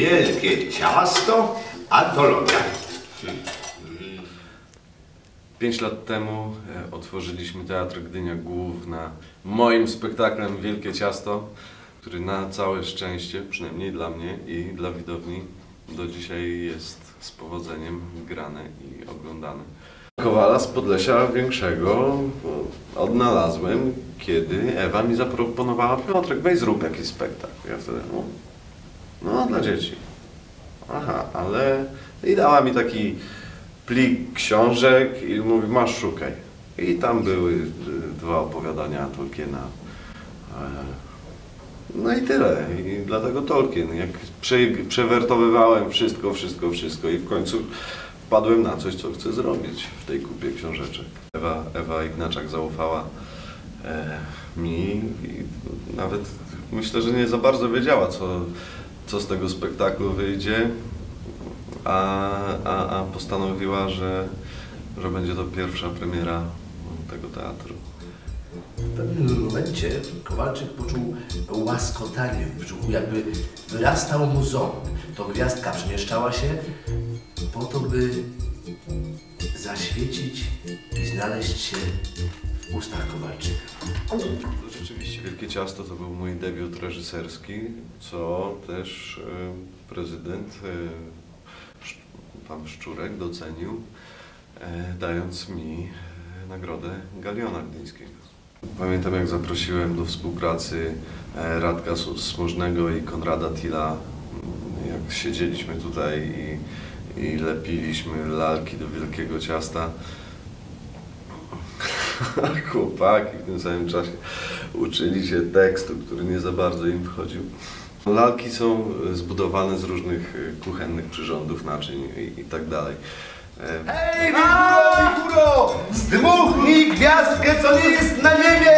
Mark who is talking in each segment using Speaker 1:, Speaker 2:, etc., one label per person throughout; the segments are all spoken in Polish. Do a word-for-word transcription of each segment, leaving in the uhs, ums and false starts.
Speaker 1: Wielkie ciasto, antologia.
Speaker 2: Pięć lat temu e, otworzyliśmy Teatr Gdynia Główna moim spektaklem Wielkie Ciasto, który na całe szczęście, przynajmniej dla mnie i dla widowni, do dzisiaj jest z powodzeniem grane i oglądane. Kowala z Podlesia Większego odnalazłem, kiedy Ewa mi zaproponowała: Piotrek, weź zrób jakiś spektakl. Ja wtedy, no, no dla dzieci. Aha, ale... I dała mi taki plik książek i mówi: masz, szukaj. I tam były dwa opowiadania Tolkiena. No i tyle. I dlatego Tolkien. Jak prze, przewertowywałem wszystko, wszystko, wszystko i w końcu wpadłem na coś, co chcę zrobić w tej kupie książeczek. Ewa, Ewa Ignaczak zaufała e, mi i nawet myślę, że nie za bardzo wiedziała, co, co z tego spektaklu wyjdzie, a, a, a postanowiła, że, że będzie to pierwsza premiera tego teatru.
Speaker 1: W pewnym momencie Kowalczyk poczuł łaskotanie w brzuchu, jakby wyrastał mu ząb. To gwiazdka przemieszczała się po to, by zaświecić i znaleźć się w ustach Kowalczyka.
Speaker 2: Rzeczywiście Wielkie Ciasto to był mój debiut reżyserski, co też y, prezydent y, pan Szczurek docenił, y, dając mi y, nagrodę Galiona Gdyńskiego. Pamiętam, jak zaprosiłem do współpracy y, Radka Smużnego i Konrada Tilla, jak siedzieliśmy tutaj i, i lepiliśmy lalki do Wielkiego Ciasta. Chłopaki w tym samym czasie uczyli się tekstu, który nie za bardzo im wchodził. Lalki są zbudowane z różnych kuchennych przyrządów, naczyń i, i tak dalej.
Speaker 1: Hej, góro, góro! Zdmuchnij gwiazdkę, co nie jest na niebie!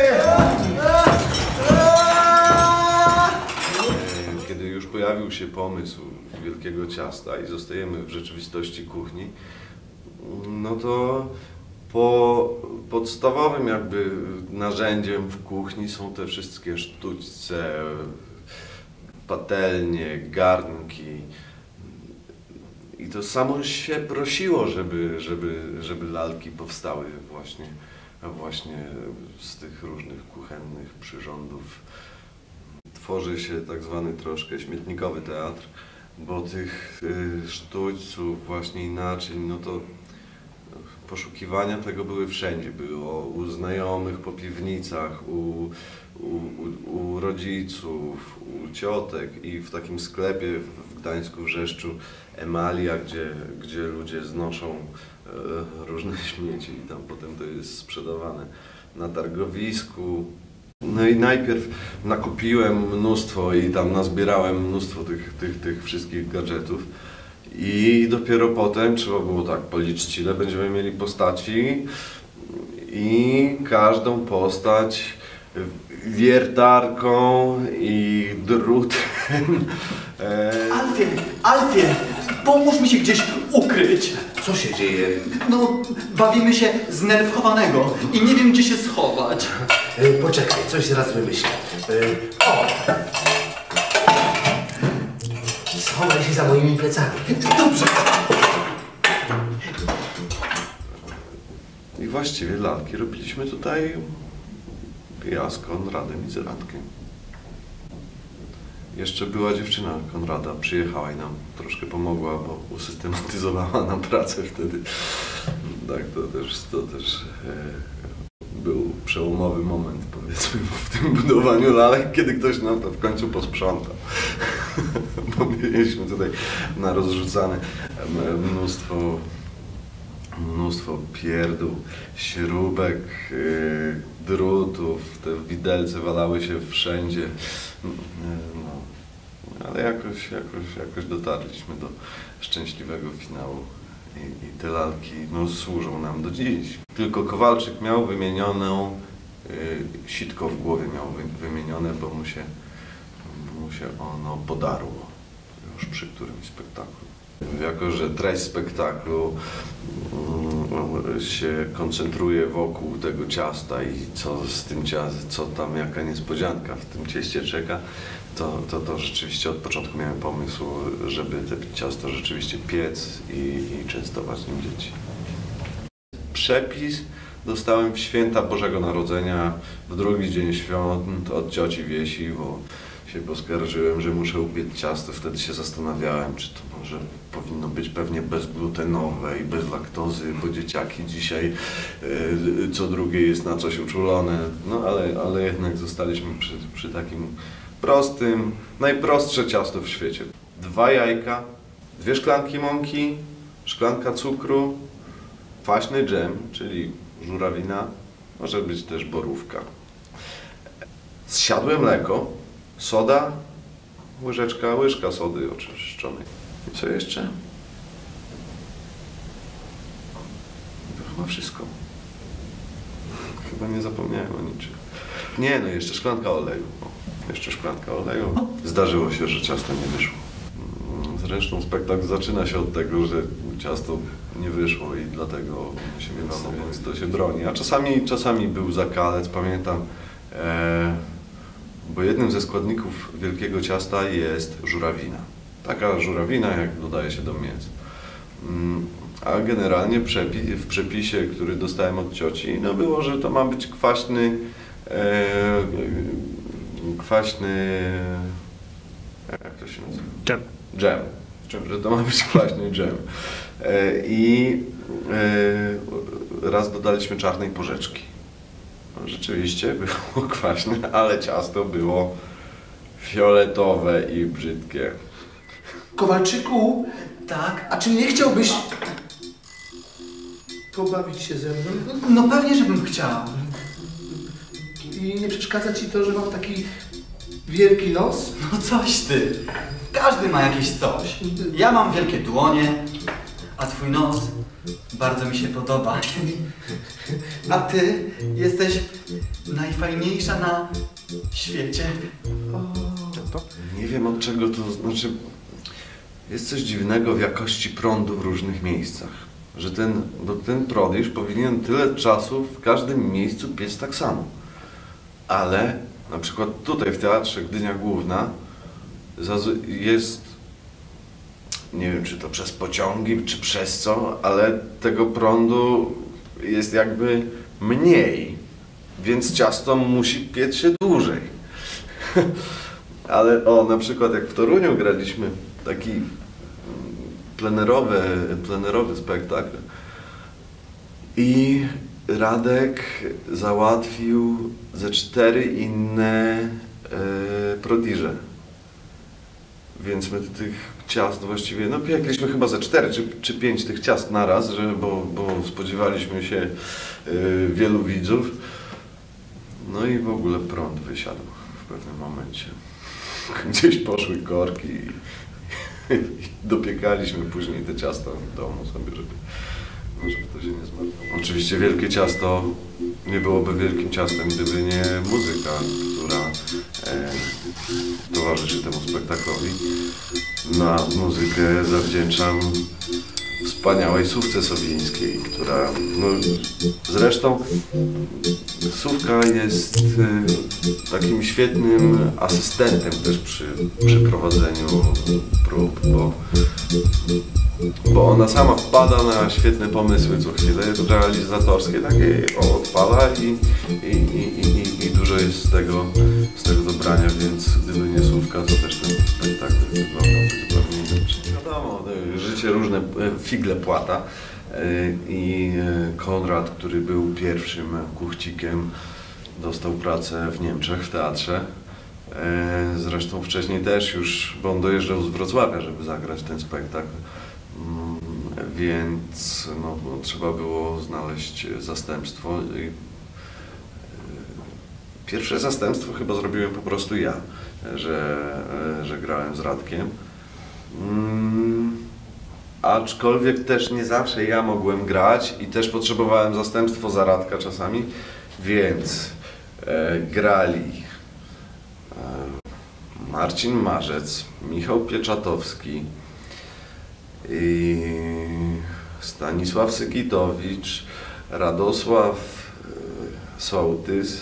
Speaker 2: Kiedy już pojawił się pomysł Wielkiego Ciasta i zostajemy w rzeczywistości kuchni, no to po podstawowym jakby narzędziem w kuchni są te wszystkie sztućce, patelnie, garnki. I to samo się prosiło, żeby, żeby, żeby lalki powstały właśnie, właśnie z tych różnych kuchennych przyrządów. Tworzy się tak zwany troszkę śmietnikowy teatr, bo tych sztućców właśnie i naczyń, no to poszukiwania tego były wszędzie. Było u znajomych po piwnicach, u, u, u, u rodziców, u ciotek i w takim sklepie w Gdańsku, w Rzeszczu, Emalia, gdzie, gdzie ludzie znoszą e, różne śmieci i tam potem to jest sprzedawane na targowisku. No i najpierw nakupiłem mnóstwo i tam nazbierałem mnóstwo tych, tych, tych wszystkich gadżetów. I dopiero potem trzeba było tak policzyć, ile będziemy mieli postaci i każdą postać wiertarką i drutem.
Speaker 3: Alfie, Alfie, pomóż mi się gdzieś ukryć.
Speaker 1: Co się dzieje?
Speaker 3: No, bawimy się z nerw chowanego i nie wiem, gdzie się schować.
Speaker 1: E, poczekaj, coś zaraz wymyślę. E, o! Schowaj się za moimi plecami.
Speaker 3: Dobrze.
Speaker 2: I właściwie lalki robiliśmy tutaj ja z Konradem i z Radkiem. Jeszcze była dziewczyna Konrada, przyjechała i nam troszkę pomogła, bo usystematyzowała nam pracę wtedy. Tak, to też, to też e, był przełomowy moment, powiedzmy, w tym budowaniu lalek, kiedy ktoś nam to w końcu posprzątał. Bo mieliśmy tutaj na rozrzucane mnóstwo, mnóstwo pierdół, śrubek, yy, drutów, te widelce walały się wszędzie. No, ale jakoś, jakoś, jakoś dotarliśmy do szczęśliwego finału i, i te lalki no, służą nam do dziś. Tylko Kowalczyk miał wymienioną, yy, sitko w głowie miał wy, wymienione, bo mu się, mu się ono podarło już przy którymś spektaklu. Jako że treść spektaklu się koncentruje wokół tego ciasta i co z tym ciastem, co tam, jaka niespodzianka w tym cieście czeka, to, to, to rzeczywiście od początku miałem pomysł, żeby te ciasto rzeczywiście piec i, i częstować nim dzieci. Przepis dostałem w święta Bożego Narodzenia, w drugi dzień świąt od cioci Wiesi, bo się poskarżyłem, że muszę upiec ciasto. Wtedy się zastanawiałem, czy to może powinno być pewnie bezglutenowe i bez laktozy, bo dzieciaki dzisiaj y, co drugie jest na coś uczulone. No ale, ale jednak zostaliśmy przy, przy takim prostym, najprostsze ciasto w świecie. Dwa jajka, dwie szklanki mąki, szklanka cukru, kwaśny dżem, czyli żurawina, może być też borówka. Zsiadłe mleko, soda, łyżeczka, łyżka sody oczyszczonej. I co jeszcze? To chyba wszystko. Chyba nie zapomniałem o niczym. Nie, no jeszcze szklanka oleju. O, jeszcze szklanka oleju. Zdarzyło się, że ciasto nie wyszło. Zresztą spektakl zaczyna się od tego, że ciasto nie wyszło i dlatego się miewamy, więc to się broni. A czasami, czasami był zakalec, pamiętam, e, bo jednym ze składników wielkiego ciasta jest żurawina. Taka żurawina, jak dodaje się do mięsa. A generalnie przepi w przepisie, który dostałem od cioci, no było, że to ma być kwaśny, e, kwaśny, jak to się nazywa?
Speaker 4: Dżem.
Speaker 2: Dżem. Że to ma być kwaśny dżem. E, I e, raz dodaliśmy czarnej porzeczki. No, rzeczywiście było kwaśne, ale ciasto było fioletowe i brzydkie.
Speaker 1: Kowalczyku,
Speaker 3: Tak?
Speaker 1: a czy nie chciałbyś pobawić się ze mną?
Speaker 3: No pewnie, żebym chciał.
Speaker 1: I nie przeszkadza ci to, że mam taki wielki nos?
Speaker 3: No coś ty. Każdy ma jakieś coś. Ja mam wielkie dłonie, a twój nos bardzo mi się podoba. A ty jesteś najfajniejsza na świecie.
Speaker 2: Nie wiem, od czego to znaczy. Jest coś dziwnego w jakości prądu w różnych miejscach. Że ten, bo ten prąd już powinien tyle czasu w każdym miejscu piec tak samo. Ale na przykład tutaj w Teatrze Gdynia Główna jest, nie wiem czy to przez pociągi, czy przez co, ale tego prądu jest jakby mniej, więc ciasto musi piec się dłużej. Ale o, na przykład jak w Toruniu graliśmy taki plenerowy, plenerowy spektakl i Radek załatwił ze cztery inne e, prodiże. Więc my tych ciast właściwie, no piekliśmy chyba ze cztery czy, czy pięć tych ciast naraz, że, bo, bo spodziewaliśmy się e, wielu widzów. No i w ogóle prąd wysiadł w pewnym momencie. Gdzieś poszły korki i, i dopiekaliśmy później te ciasta w domu sobie, żeby, no, żeby to się nie zmarnowało. Oczywiście wielkie ciasto nie byłoby wielkim ciastem, gdyby nie muzyka, która e, towarzyszy temu spektaklowi. Na muzykę zawdzięczam wspaniałej Sówce Sowińskiej, która, no, zresztą Sówka jest y, takim świetnym asystentem też przy, przy prowadzeniu prób, bo, bo ona sama wpada na świetne pomysły co chwilę, realizatorskie takie, o, odpala i, i, i, i, i dużo jest z tego, z tego dobrania, więc gdyby nie Sówka, to też ten spektakl wyglądałby zupełnie inaczej. Wiadomo, życie różne, figle płata i Konrad, który był pierwszym kuchcikiem, dostał pracę w Niemczech, w teatrze. Zresztą wcześniej też już, bo on dojeżdżał z Wrocławia, żeby zagrać ten spektakl, więc no, trzeba było znaleźć zastępstwo. Pierwsze zastępstwo chyba zrobiłem po prostu ja, że, że grałem z Radkiem. Hmm, aczkolwiek też nie zawsze ja mogłem grać i też potrzebowałem zastępstwo za Radka czasami, więc e, grali e, Marcin Marzec, Michał Pieczatowski i Stanisław Sykitowicz, Radosław e, Sołtys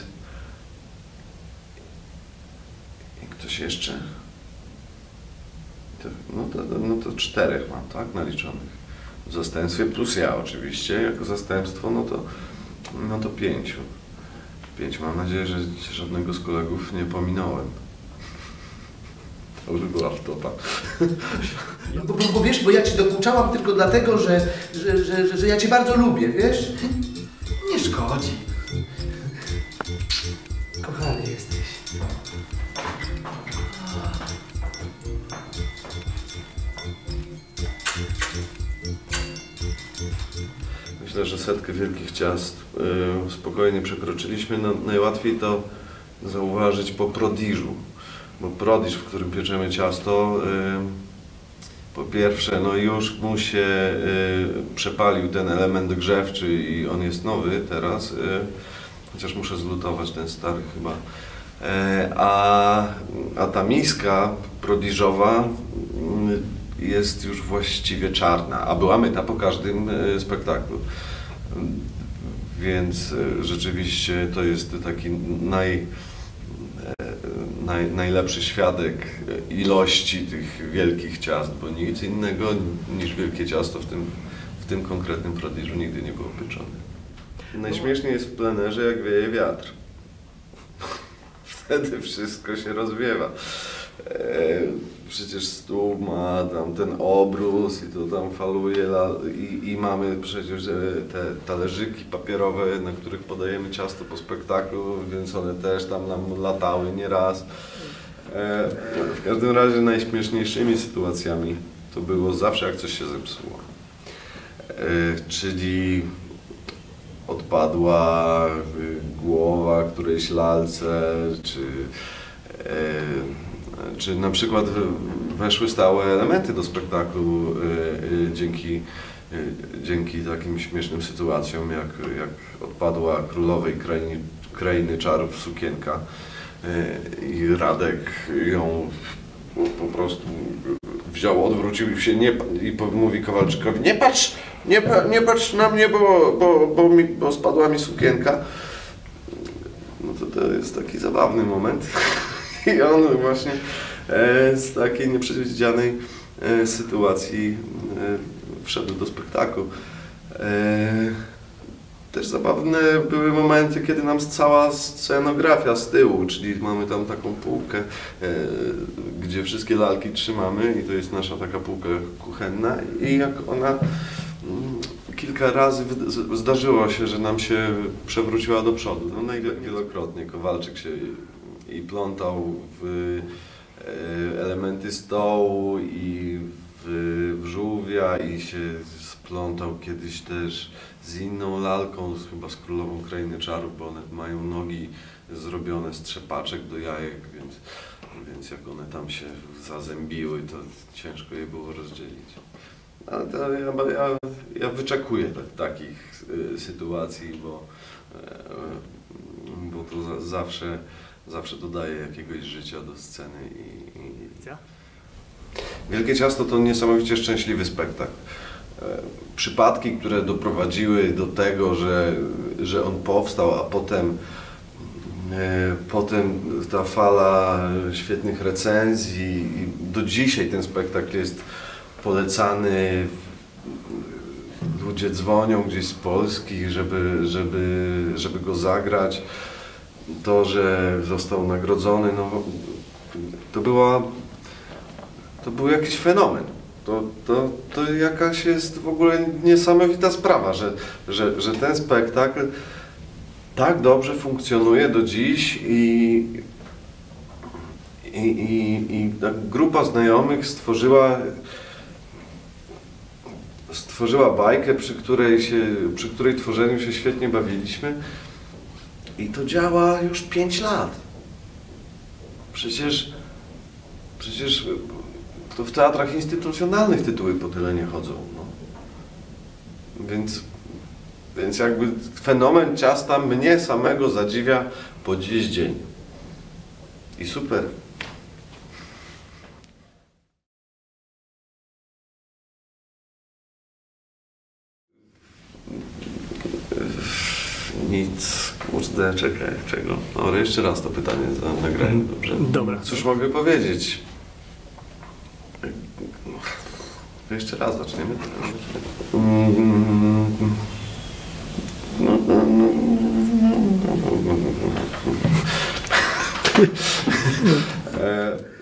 Speaker 2: i ktoś jeszcze? To, no, to, no to czterech mam, tak, naliczonych. W zastępstwie plus ja oczywiście, jako zastępstwo, no to, no to pięciu. Pięciu. Mam nadzieję, że żadnego z kolegów nie pominąłem. To już była wtopa.
Speaker 1: No, bo, bo, bo wiesz, bo ja ci dokuczałam tylko dlatego, że, że, że, że, że ja cię bardzo lubię, wiesz?
Speaker 3: Nie szkodzi.
Speaker 1: Kochany jesteś.
Speaker 2: Myślę, że setkę wielkich ciast y, spokojnie przekroczyliśmy. No, najłatwiej to zauważyć po prodiżu. Bo prodiż, w którym pieczemy ciasto, y, po pierwsze, no już mu się y, przepalił ten element grzewczy i on jest nowy teraz, y, chociaż muszę zlutować ten stary chyba. E, a, a ta miska prodiżowa y, jest już właściwie czarna, a była myta po każdym y, spektaklu. Więc y, rzeczywiście to jest taki naj... Naj, najlepszy świadek ilości tych wielkich ciast, bo nic innego niż wielkie ciasto w tym, w tym konkretnym prodiżu nigdy nie było pieczone. Najśmieszniej jest w plenerze, jak wieje wiatr. Wtedy wszystko się rozwiewa. E, przecież stół ma tam ten obrus i to tam faluje i, i mamy przecież te talerzyki papierowe, na których podajemy ciasto po spektaklu, więc one też tam nam latały nieraz. E, w każdym razie najśmieszniejszymi sytuacjami to było zawsze, jak coś się zepsuło. E, czyli odpadła głowa którejś lalce, czy e, czy na przykład weszły stałe elementy do spektaklu y, y, dzięki, y, dzięki takim śmiesznym sytuacjom, jak, jak odpadła królowej krainy, krainy czarów sukienka y, i Radek ją po, po prostu wziął, odwrócił się nie, i mówi Kowalczykowi: nie patrz, nie, nie patrz na mnie, bo, bo, bo, mi, bo spadła mi sukienka. No to to jest taki zabawny moment. I on właśnie e, z takiej nieprzewidzianej e, sytuacji e, wszedł do spektaklu. E, też zabawne były momenty, kiedy nam cała scenografia z tyłu, czyli mamy tam taką półkę, e, gdzie wszystkie lalki trzymamy i to jest nasza taka półka kuchenna i jak ona m, kilka razy w, zdarzyło się, że nam się przewróciła do przodu. No, wielokrotnie Kowalczyk się i plątał w elementy stołu i w, w żółwia i się splątał kiedyś też z inną lalką, chyba z Królową Krainy Czarów, bo one mają nogi zrobione z trzepaczek do jajek, więc, więc jak one tam się zazębiły, to ciężko je było rozdzielić. Ale to ja, ja, ja wyczekuję tak, takich y, sytuacji, bo, y, bo to za, zawsze Zawsze dodaje jakiegoś życia do sceny. I, i... Wielkie Ciasto to niesamowicie szczęśliwy spektakl. Przypadki, które doprowadziły do tego, że, że on powstał, a potem, e, potem ta fala świetnych recenzji i do dzisiaj ten spektakl jest polecany. Ludzie dzwonią gdzieś z Polski, żeby, żeby, żeby go zagrać. To, że został nagrodzony, no, to była, to był jakiś fenomen. To, to, to jakaś jest w ogóle niesamowita sprawa, że, że, że ten spektakl tak dobrze funkcjonuje do dziś i, i, i, i ta grupa znajomych stworzyła, stworzyła bajkę, przy której, się, przy której tworzeniu się świetnie bawiliśmy. I to działa już pięć lat. Przecież, przecież to w teatrach instytucjonalnych tytuły po tyle nie chodzą. No. Więc, więc jakby fenomen ciasta mnie samego zadziwia po dziś dzień. I super. Nic, kurde, czekaj, czego? Dobra, jeszcze raz to pytanie za- nagrajmy, dobrze?
Speaker 4: Dobra.
Speaker 2: Cóż mogę powiedzieć? Jeszcze raz zaczniemy. E,